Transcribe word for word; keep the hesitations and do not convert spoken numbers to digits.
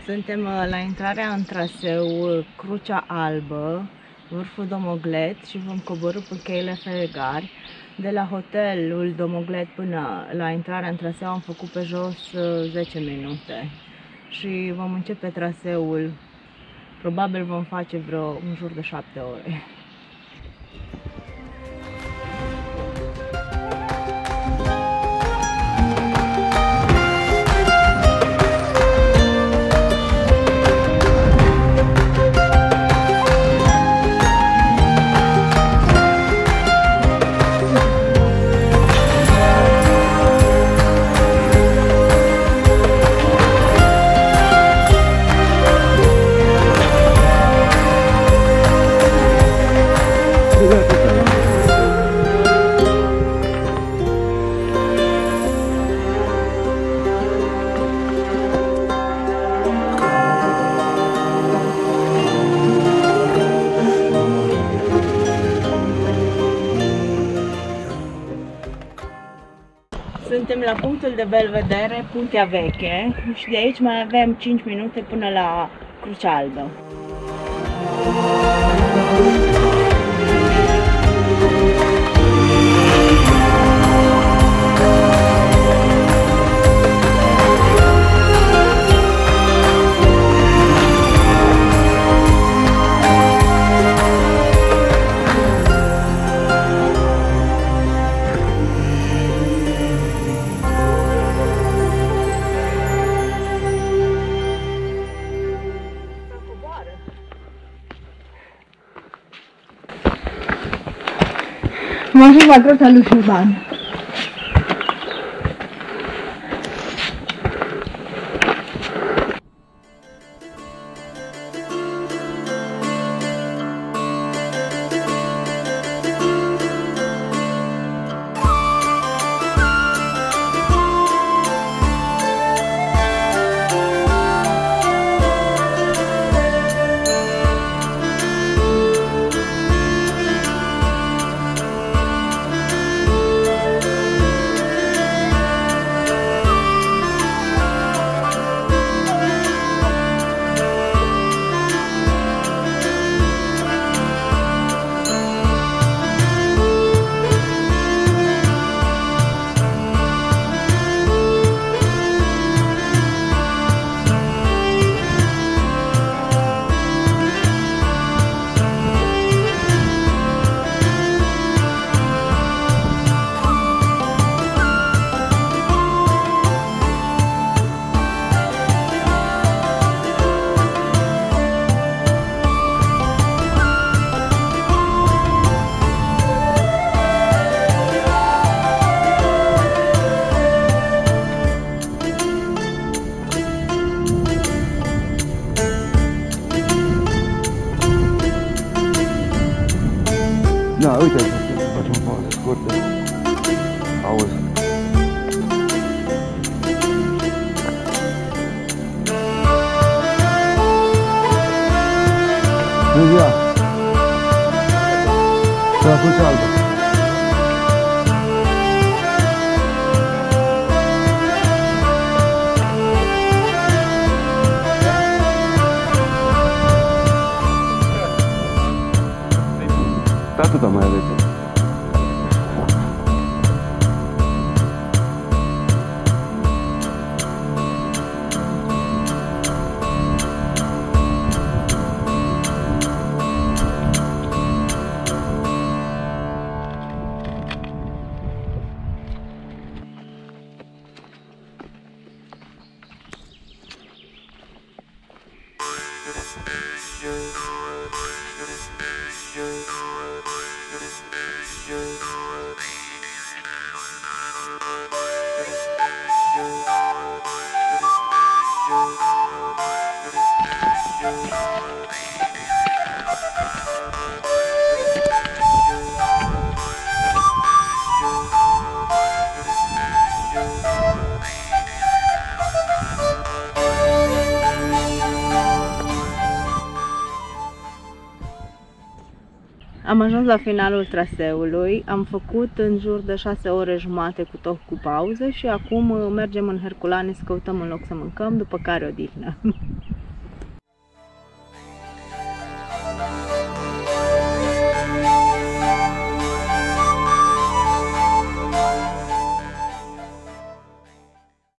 Suntem la intrarea în traseu Crucea Albă, vârful Domoglet, și vom coborî pe cheile Feregari. De la hotelul Domoglet până la intrarea în traseu am făcut pe jos zece minute și vom începe traseul. Probabil vom face vreo în jur de șapte ore. Suntem la punctul de belvedere, Puntea Veche, și de aici mai avem cinci minute până la Crucea Albă. Am ajuns la Groata lui Șurban. Da, uite, să facem o pauză scurtă. Auzi. Bună ziua! Pe la Crucea Albă. Pe atâta mai aveți. Am ajuns la finalul traseului, am făcut în jur de șase ore jumate cu tot cu pauze și acum mergem în Herculaneum să căutăm un loc să mâncăm, după care odihnă.